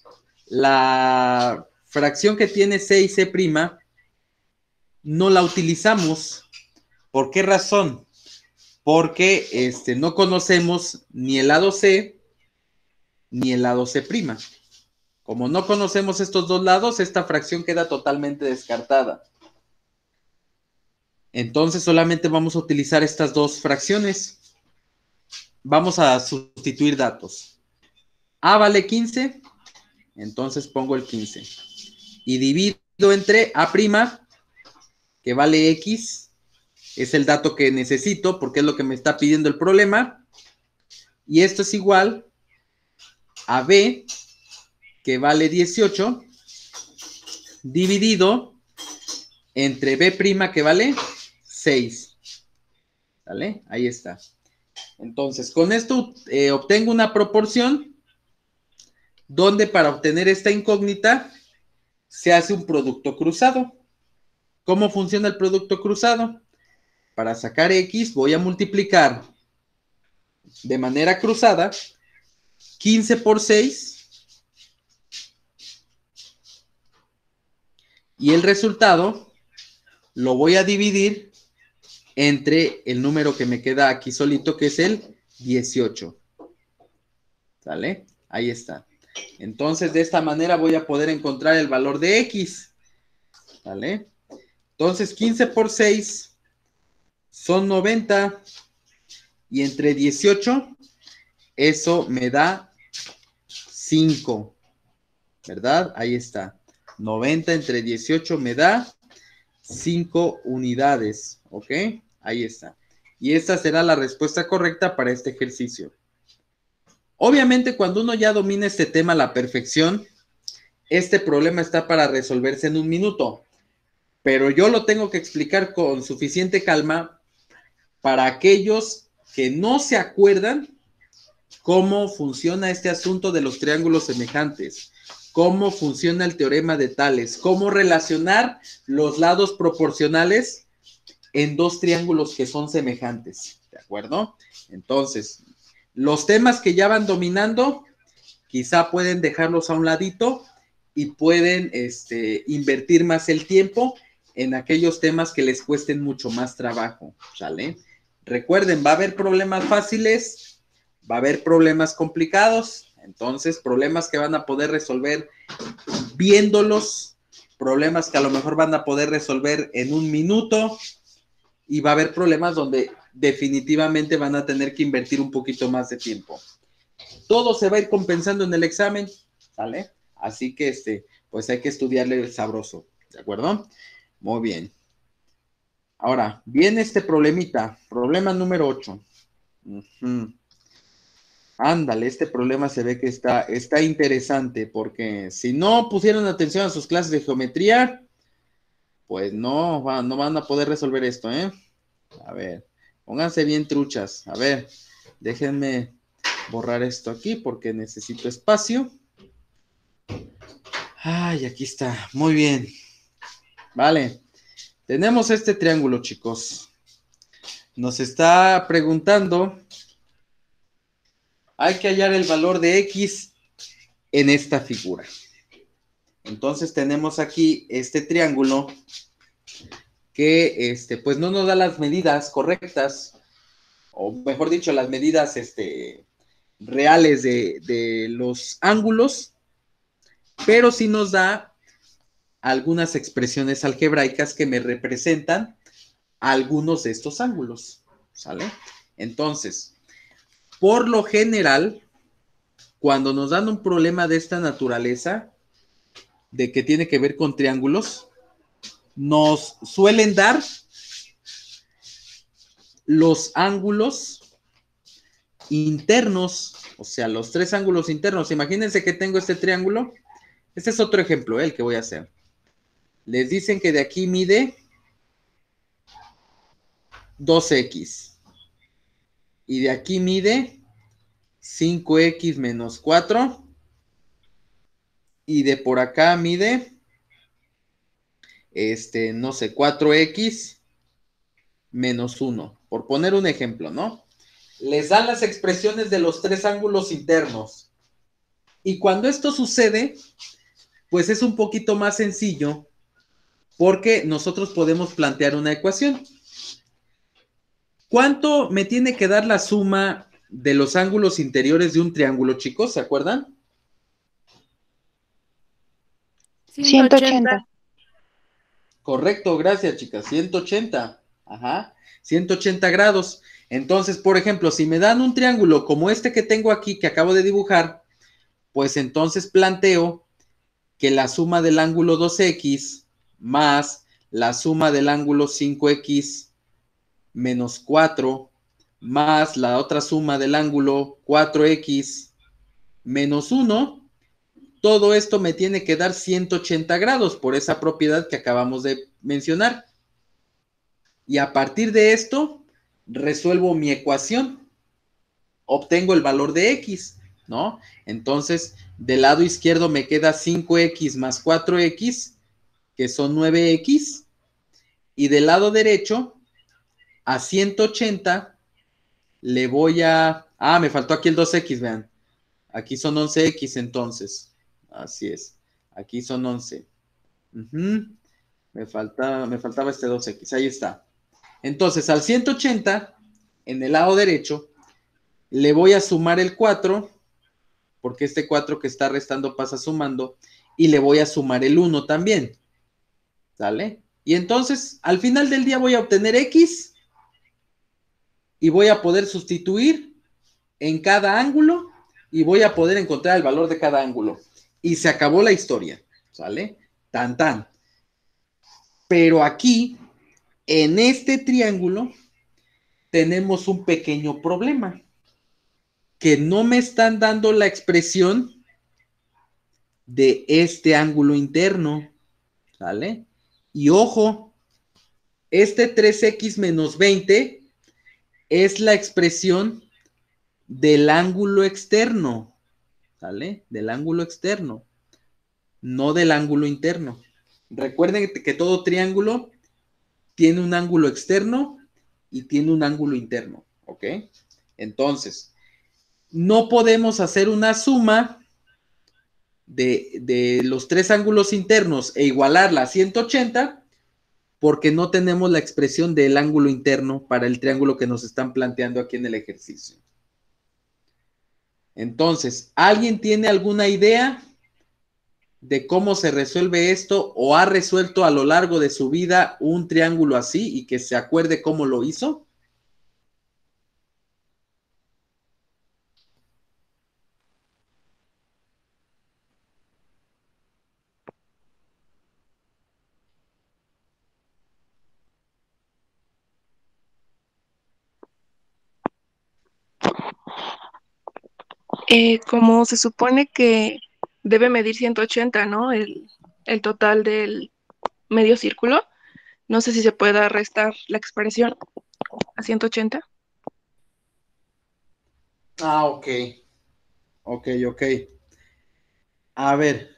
la fracción que tiene C y C' no la utilizamos. ¿Por qué razón? Porque no conocemos ni el lado C ni el lado C'. Como no conocemos estos dos lados, esta fracción queda totalmente descartada. Entonces solamente vamos a utilizar estas dos fracciones. Vamos a sustituir datos. A vale 15, entonces pongo el 15. Y divido entre A', que vale X, es el dato que necesito porque es lo que me está pidiendo el problema. Y esto es igual a B, que vale 18, dividido entre B', que vale 6. ¿Vale? Ahí está. Entonces, con esto obtengo una proporción donde para obtener esta incógnita se hace un producto cruzado. ¿Cómo funciona el producto cruzado? Para sacar X voy a multiplicar de manera cruzada 15 por 6 y el resultado lo voy a dividir entre el número que me queda aquí solito, que es el 18. ¿Sale? Ahí está. Entonces, de esta manera voy a poder encontrar el valor de X. ¿Vale? Entonces, 15 por 6 son 90. Y entre 18, eso me da 5. ¿Verdad? Ahí está. 90 entre 18 me da 5 unidades. ¿Ok? Ahí está. Y esta será la respuesta correcta para este ejercicio. Obviamente, cuando uno ya domina este tema a la perfección, este problema está para resolverse en un minuto. Pero yo lo tengo que explicar con suficiente calma para aquellos que no se acuerdan cómo funciona este asunto de los triángulos semejantes. cómo funciona el teorema de Tales, cómo relacionar los lados proporcionales en dos triángulos que son semejantes, ¿de acuerdo? Entonces, los temas que ya van dominando, quizá pueden dejarlos a un ladito y pueden invertir más el tiempo en aquellos temas que les cuesten mucho más trabajo, ¿sale? Recuerden, va a haber problemas fáciles, va a haber problemas complicados, entonces problemas que van a poder resolver viéndolos, problemas que a lo mejor van a poder resolver en un minuto, y va a haber problemas donde definitivamente van a tener que invertir un poquito más de tiempo. Todo se va a ir compensando en el examen, ¿sale? Así que, pues hay que estudiarle sabroso, ¿de acuerdo? Muy bien. Ahora, viene este problemita, problema número 8. Ándale, este problema se ve que está interesante, porque si no pusieron atención a sus clases de geometría, pues no van a poder resolver esto, ¿eh? A ver, pónganse bien truchas. A ver, déjenme borrar esto aquí porque necesito espacio. Ay, aquí está. Muy bien. Vale. Tenemos este triángulo, chicos. Nos está preguntando, hay que hallar el valor de X en esta figura. Entonces tenemos aquí este triángulo que pues no nos da las medidas correctas, o mejor dicho, las medidas reales de los ángulos, pero sí nos da algunas expresiones algebraicas que me representan algunos de estos ángulos, ¿sale? Entonces, por lo general, cuando nos dan un problema de esta naturaleza, de que tiene que ver con triángulos, nos suelen dar los ángulos internos, o sea, los tres ángulos internos. Imagínense que tengo este triángulo. Este es otro ejemplo, el que voy a hacer. Les dicen que de aquí mide 2x. Y de aquí mide 5x menos 4. Y de por acá mide, no sé, 4x menos 1. Por poner un ejemplo, ¿no? Les dan las expresiones de los tres ángulos internos. Y cuando esto sucede, pues es un poquito más sencillo porque nosotros podemos plantear una ecuación. ¿Cuánto me tiene que dar la suma de los ángulos interiores de un triángulo, chicos? ¿Se acuerdan?
180.
Correcto, gracias, chicas. 180. Ajá. 180 grados. Entonces, por ejemplo, si me dan un triángulo como este que tengo aquí, que acabo de dibujar, pues entonces planteo que la suma del ángulo 2x más la suma del ángulo 5x menos 4 más la otra suma del ángulo 4x menos 1, todo esto me tiene que dar 180 grados por esa propiedad que acabamos de mencionar. Y a partir de esto, resuelvo mi ecuación. Obtengo el valor de x, ¿no? Entonces, del lado izquierdo me queda 5x más 4x, que son 9x. Y del lado derecho, a 180, le voy a... Ah, me faltó aquí el 2x, vean. Aquí son 11x entonces. Así es. Aquí son 11. Me faltaba este 2x. Ahí está. Entonces, al 180, en el lado derecho, le voy a sumar el 4, porque este 4 que está restando pasa sumando, y le voy a sumar el 1 también. ¿Sale? Y entonces, al final del día voy a obtener x y voy a poder sustituir en cada ángulo y voy a poder encontrar el valor de cada ángulo. Y se acabó la historia. ¿Sale? Tan, tan. Pero aquí, en este triángulo, tenemos un pequeño problema. Que no me están dando la expresión de este ángulo interno. ¿Sale? Y ojo, este 3x menos 20 es la expresión del ángulo externo. ¿Sale? Del ángulo externo. no del ángulo interno. Recuerden que todo triángulo tiene un ángulo externo y tiene un ángulo interno, ¿ok? Entonces, no podemos hacer una suma de los tres ángulos internos e igualarla a 180 porque no tenemos la expresión del ángulo interno para el triángulo que nos están planteando aquí en el ejercicio. Entonces, ¿alguien tiene alguna idea de cómo se resuelve esto o ha resuelto a lo largo de su vida un triángulo así y que se acuerde cómo lo hizo?
Como se supone que debe medir 180, ¿no? El total del medio círculo. No sé si se pueda restar la expresión a 180.
Ah, ok. Ok. A ver,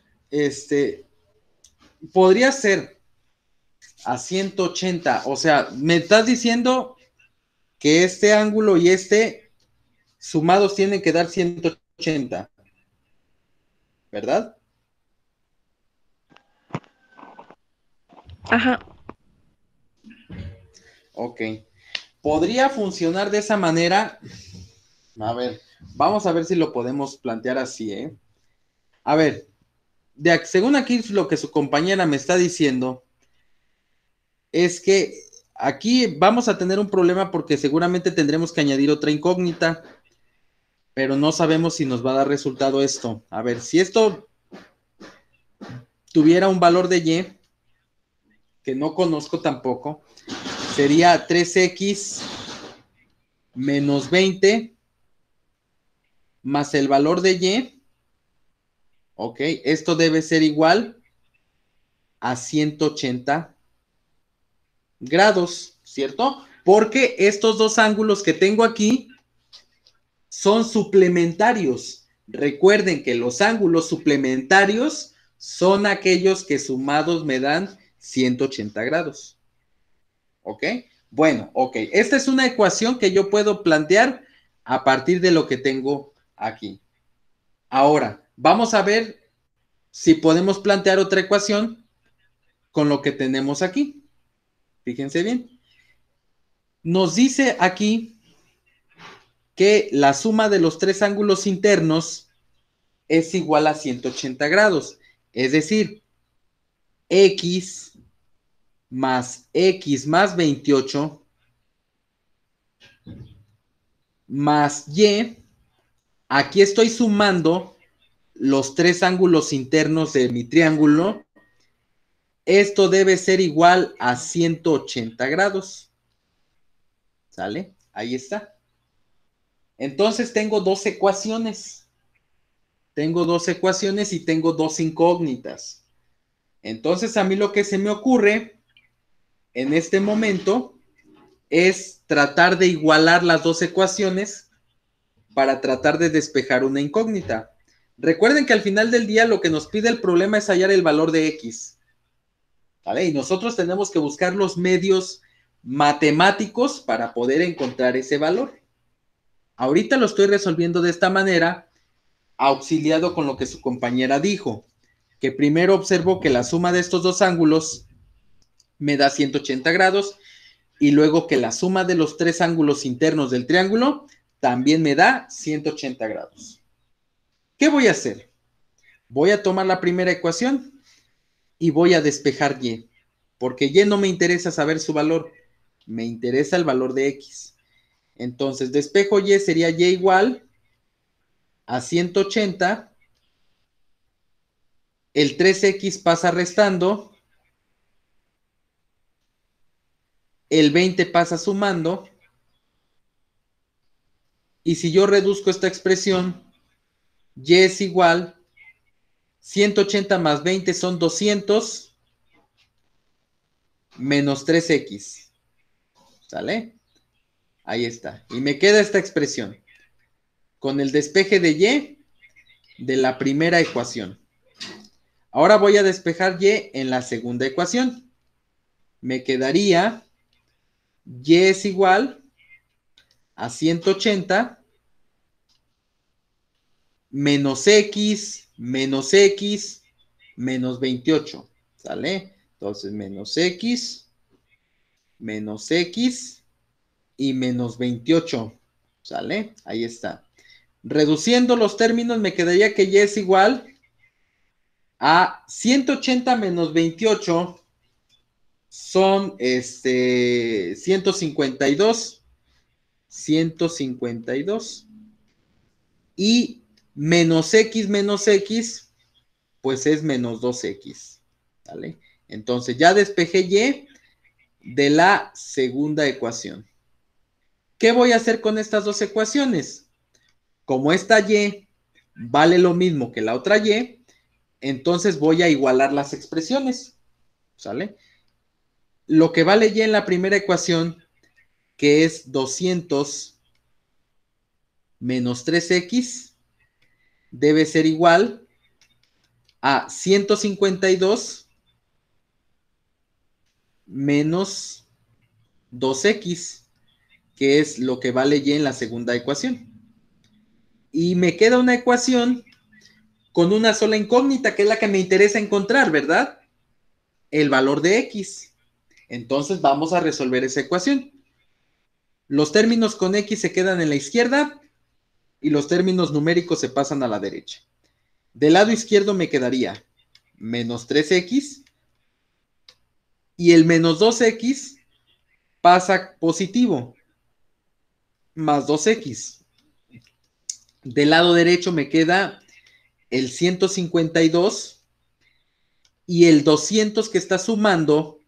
podría ser a 180. O sea, me estás diciendo que este ángulo y este sumados tienen que dar 180, ¿verdad?
Ajá.
Ok. Podría funcionar de esa manera. A ver, vamos a ver si lo podemos plantear así, ¿eh? A ver, según aquí lo que su compañera me está diciendo, es que aquí vamos a tener un problema porque seguramente tendremos que añadir otra incógnita, pero no sabemos si nos va a dar resultado esto. A ver, si esto tuviera un valor de y, que no conozco tampoco, sería 3x menos 20 más el valor de y. Ok, esto debe ser igual a 180 grados, ¿cierto? Porque estos dos ángulos que tengo aquí son suplementarios. Recuerden que los ángulos suplementarios son aquellos que sumados me dan 180 grados. ¿Ok? Bueno, ok. Esta es una ecuación que yo puedo plantear a partir de lo que tengo aquí. Ahora, vamos a ver si podemos plantear otra ecuación con lo que tenemos aquí. Fíjense bien. Nos dice aquí que la suma de los tres ángulos internos es igual a 180 grados. Es decir, x más 28 más y. Aquí estoy sumando los tres ángulos internos de mi triángulo. Esto debe ser igual a 180 grados. ¿Sale? Ahí está. Entonces tengo dos ecuaciones. Tengo dos ecuaciones y tengo dos incógnitas. Entonces a mí lo que se me ocurre en este momento es tratar de igualar las dos ecuaciones para tratar de despejar una incógnita. Recuerden que al final del día lo que nos pide el problema es hallar el valor de x. ¿Vale? Y nosotros tenemos que buscar los medios matemáticos para poder encontrar ese valor. Ahorita lo estoy resolviendo de esta manera, auxiliado con lo que su compañera dijo, que primero observo que la suma de estos dos ángulos me da 180 grados y luego que la suma de los tres ángulos internos del triángulo también me da 180 grados. ¿Qué voy a hacer? Voy a tomar la primera ecuación y voy a despejar y, porque y no me interesa saber su valor, me interesa el valor de x. Entonces, despejo y sería y igual a 180, el 3x pasa restando, el 20 pasa sumando, y si yo reduzco esta expresión, y es igual, 180 más 20 son 200, menos 3x. ¿Sale? Ahí está. Y me queda esta expresión, con el despeje de y de la primera ecuación. Ahora voy a despejar y en la segunda ecuación. Me quedaría y es igual a 180 menos x menos 28, ¿sale? Entonces, menos x y menos 28, ¿sale? Ahí está. Reduciendo los términos, me quedaría que y es igual a 180 menos 28 son 152 y menos x, pues es menos 2x, ¿vale? Entonces ya despejé y de la segunda ecuación. ¿Qué voy a hacer con estas dos ecuaciones? Como esta y vale lo mismo que la otra y, entonces voy a igualar las expresiones, ¿sale? Lo que vale y en la primera ecuación, que es 200 menos 3x, debe ser igual a 152 menos 2x, que es lo que vale y en la segunda ecuación. Y me queda una ecuación con una sola incógnita, que es la que me interesa encontrar, ¿verdad? El valor de x. Entonces vamos a resolver esa ecuación. Los términos con x se quedan en la izquierda y los términos numéricos se pasan a la derecha. Del lado izquierdo me quedaría menos 3x y el menos 2x pasa positivo, más 2x. Del lado derecho me queda el 152 y el 200 que está sumando,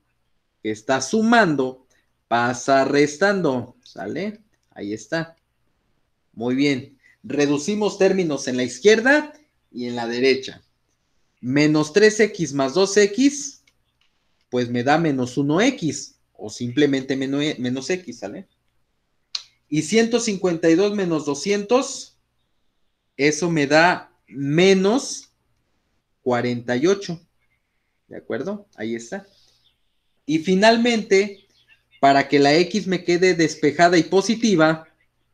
pasa restando, ¿sale? Ahí está. Muy bien. Reducimos términos en la izquierda y en la derecha. Menos 3x más 2x, pues me da menos 1x, o simplemente menos x, ¿sale? Y 152 menos 200, eso me da menos 48. ¿De acuerdo? Ahí está. Y finalmente, para que la x me quede despejada y positiva,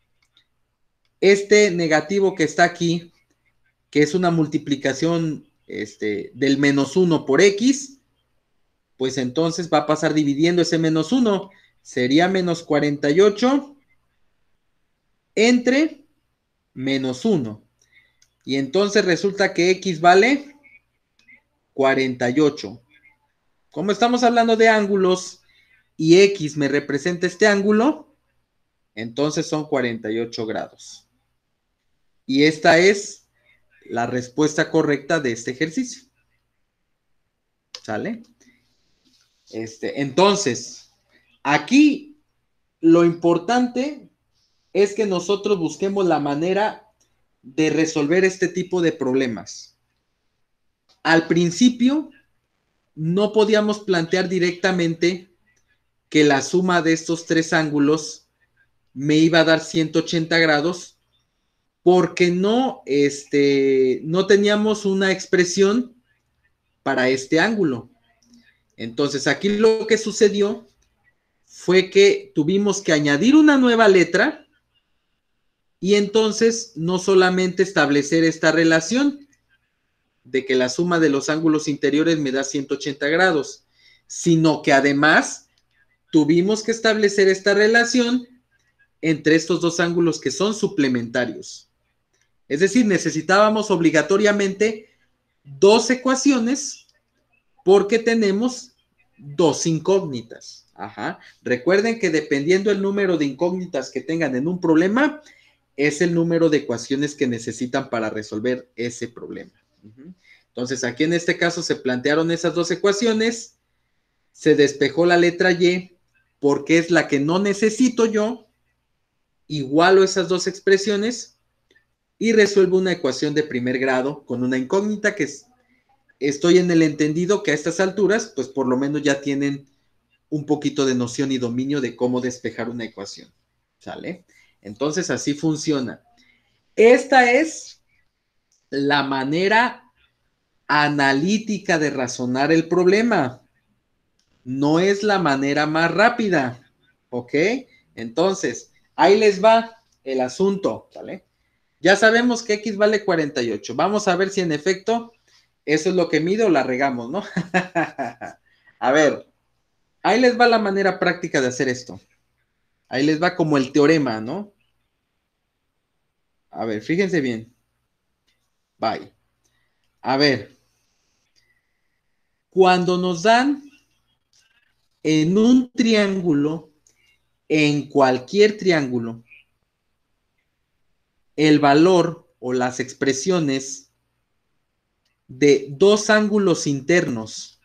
este negativo que está aquí, que es una multiplicación del menos 1 por x, pues entonces va a pasar dividiendo ese menos 1. Sería menos 48 entre menos 1. Y entonces resulta que x vale 48. Como estamos hablando de ángulos y x me representa este ángulo, entonces son 48 grados. Y esta es la respuesta correcta de este ejercicio. ¿Sale? Entonces, aquí lo importante es que nosotros busquemos la manera de resolver este tipo de problemas. Al principio, no podíamos plantear directamente que la suma de estos tres ángulos me iba a dar 180 grados porque no teníamos una expresión para este ángulo. Entonces, aquí lo que sucedió fue que tuvimos que añadir una nueva letra y entonces no solamente establecer esta relación de que la suma de los ángulos interiores me da 180 grados, sino que además tuvimos que establecer esta relación entre estos dos ángulos que son suplementarios. Es decir, necesitábamos obligatoriamente dos ecuaciones porque tenemos dos incógnitas. Ajá. Recuerden que dependiendo el número de incógnitas que tengan en un problema, es el número de ecuaciones que necesitan para resolver ese problema. Entonces, aquí en este caso se plantearon esas dos ecuaciones, se despejó la letra y porque es la que no necesito yo, igualo esas dos expresiones y resuelvo una ecuación de primer grado con una incógnita que estoy en el entendido que a estas alturas, pues por lo menos ya tienen un poquito de noción y dominio de cómo despejar una ecuación. ¿Sale? Entonces así funciona. Esta es la manera analítica de razonar el problema. No es la manera más rápida, ¿ok? Entonces, ahí les va el asunto, ¿vale? Ya sabemos que X vale 48. Vamos a ver si en efecto eso es lo que mide o la regamos, ¿no? A ver, ahí les va la manera práctica de hacer esto. Ahí les va como el teorema, ¿no? A ver, fíjense bien. Bye. A ver, cuando nos dan en un triángulo, en cualquier triángulo, el valor o las expresiones de dos ángulos internos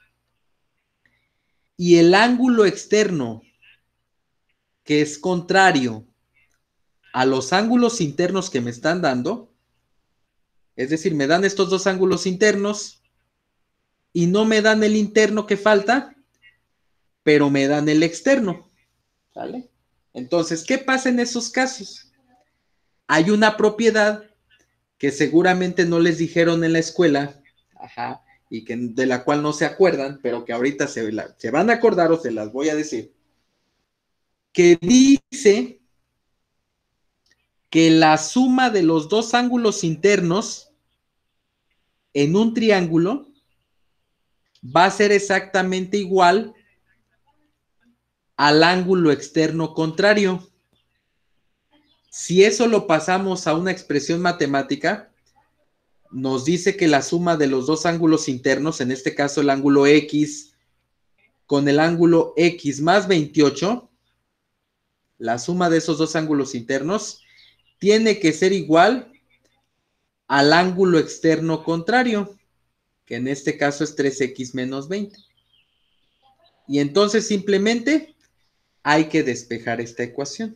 y el ángulo externo que es contrario a los ángulos internos que me están dando, es decir, me dan estos dos ángulos internos y no me dan el interno que falta, pero me dan el externo, ¿vale? Entonces, ¿qué pasa en esos casos? Hay una propiedad que seguramente no les dijeron en la escuela, ajá, y que de la cual no se acuerdan, pero que ahorita se van a acordar o se las voy a decir, que dice que la suma de los dos ángulos internos en un triángulo va a ser exactamente igual al ángulo externo contrario. Si eso lo pasamos a una expresión matemática, nos dice que la suma de los dos ángulos internos, en este caso el ángulo X con el ángulo X más 28, la suma de esos dos ángulos internos tiene que ser igual al ángulo externo contrario, que en este caso es 3X menos 20. Y entonces simplemente hay que despejar esta ecuación.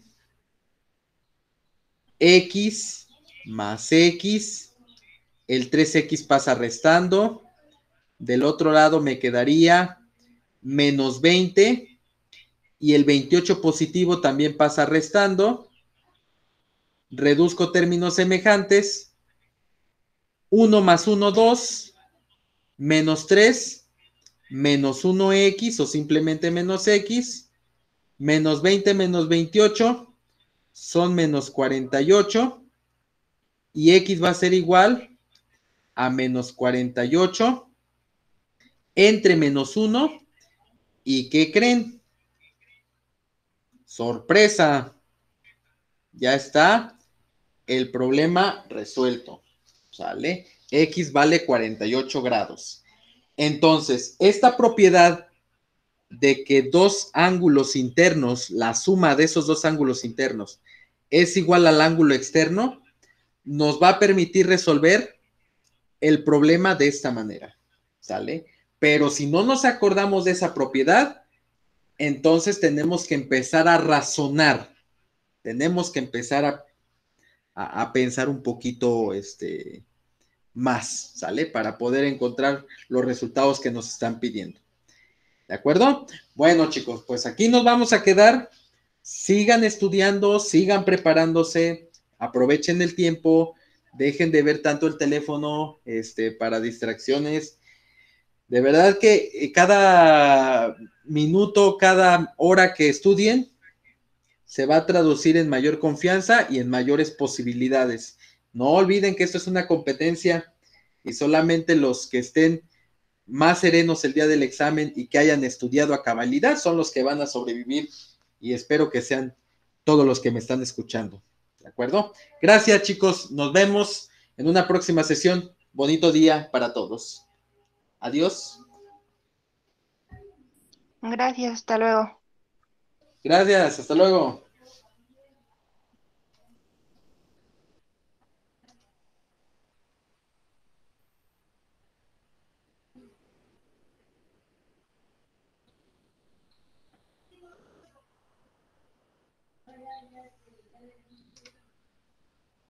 X más X, el 3X pasa restando, del otro lado me quedaría menos 20 y el 28 positivo también pasa restando, reduzco términos semejantes, 1 más 1, 2, menos 3, menos 1X o simplemente menos X, menos 20 menos 28 son menos 48 y X va a ser igual a menos 48 entre menos 1 y ¿qué creen? Sorpresa, ya está el problema resuelto, ¿sale? X vale 48 grados. Entonces, esta propiedad de que dos ángulos internos, la suma de esos dos ángulos internos es igual al ángulo externo, nos va a permitir resolver el problema de esta manera, ¿sale? Pero si no nos acordamos de esa propiedad, entonces tenemos que empezar a razonar, tenemos que empezar a pensar un poquito más, ¿sale? Para poder encontrar los resultados que nos están pidiendo. ¿De acuerdo? Bueno, chicos, pues aquí nos vamos a quedar. Sigan estudiando, sigan preparándose, aprovechen el tiempo, dejen de ver tanto el teléfono para distracciones. De verdad que cada minuto, cada hora que estudien, se va a traducir en mayor confianza y en mayores posibilidades. No olviden que esto es una competencia y solamente los que estén más serenos el día del examen y que hayan estudiado a cabalidad son los que van a sobrevivir y espero que sean todos los que me están escuchando. ¿De acuerdo? Gracias, chicos. Nos vemos en una próxima sesión. Bonito día para todos. Adiós.
Gracias, hasta luego.
Gracias. Hasta luego.